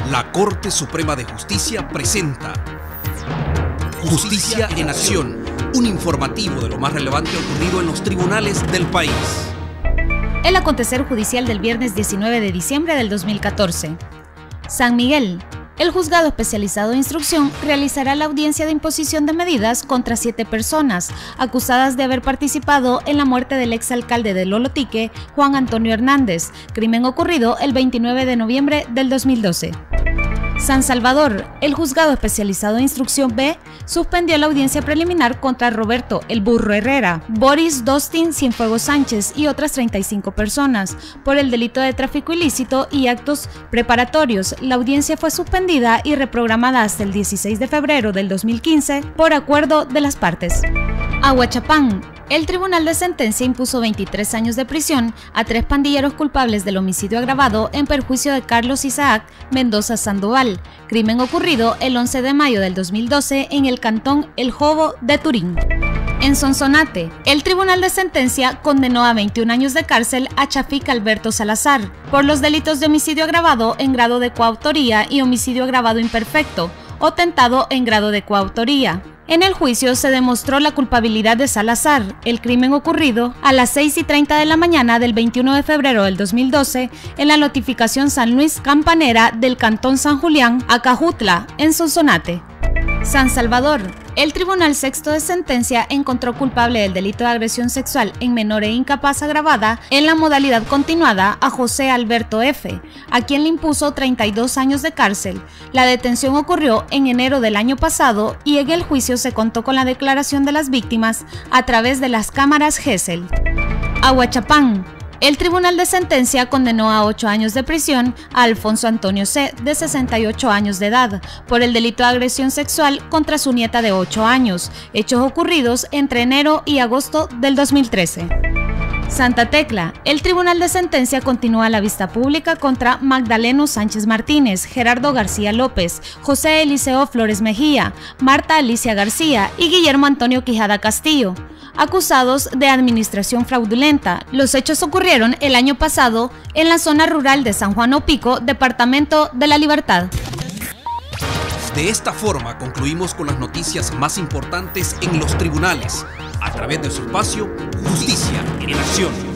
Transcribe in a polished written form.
La Corte Suprema de Justicia presenta Justicia en Acción, un informativo de lo más relevante ocurrido en los tribunales del país. El acontecer judicial del viernes 19 de diciembre del 2014. San Miguel. El juzgado especializado de instrucción realizará la audiencia de imposición de medidas contra 7 personas acusadas de haber participado en la muerte del exalcalde de Lolotique, Juan Antonio Hernández, crimen ocurrido el 29 de noviembre del 2012. San Salvador. El juzgado especializado de instrucción B suspendió la audiencia preliminar contra Roberto El Burro Herrera, Boris Dostin Cienfuegos Sánchez y otras 35 personas por el delito de tráfico ilícito y actos preparatorios. La audiencia fue suspendida y reprogramada hasta el 16 de febrero del 2015 por acuerdo de las partes. Ahuachapán. El Tribunal de Sentencia impuso 23 años de prisión a 3 pandilleros culpables del homicidio agravado en perjuicio de Carlos Isaac Mendoza Sandoval, crimen ocurrido el 11 de mayo del 2012 en el cantón El Jobo de Turín. En Sonsonate, el Tribunal de Sentencia condenó a 21 años de cárcel a Chafik Alberto Salazar por los delitos de homicidio agravado en grado de coautoría y homicidio agravado imperfecto o tentado en grado de coautoría. En el juicio se demostró la culpabilidad de Salazar, el crimen ocurrido a las 6:30 de la mañana del 21 de febrero del 2012 en la notificación San Luis Campanera del Cantón San Julián, Acajutla, en Sonsonate. San Salvador. El Tribunal Sexto de Sentencia encontró culpable del delito de agresión sexual en menor e incapaz agravada en la modalidad continuada a José Alberto F., a quien le impuso 32 años de cárcel. La detención ocurrió en enero del año pasado y en el juicio se contó con la declaración de las víctimas a través de las cámaras Gesell. Ahuachapán. El Tribunal de Sentencia condenó a 8 años de prisión a Alfonso Antonio C., de 68 años de edad, por el delito de agresión sexual contra su nieta de 8 años, hechos ocurridos entre enero y agosto del 2013. Santa Tecla. El Tribunal de Sentencia continúa la vista pública contra Magdaleno Sánchez Martínez, Gerardo García López, José Eliseo Flores Mejía, Marta Alicia García y Guillermo Antonio Quijada Castillo, acusados de administración fraudulenta. Los hechos ocurrieron el año pasado en la zona rural de San Juan Opico, departamento de La Libertad. De esta forma concluimos con las noticias más importantes en los tribunales, a través de su espacio Justicia en Acción.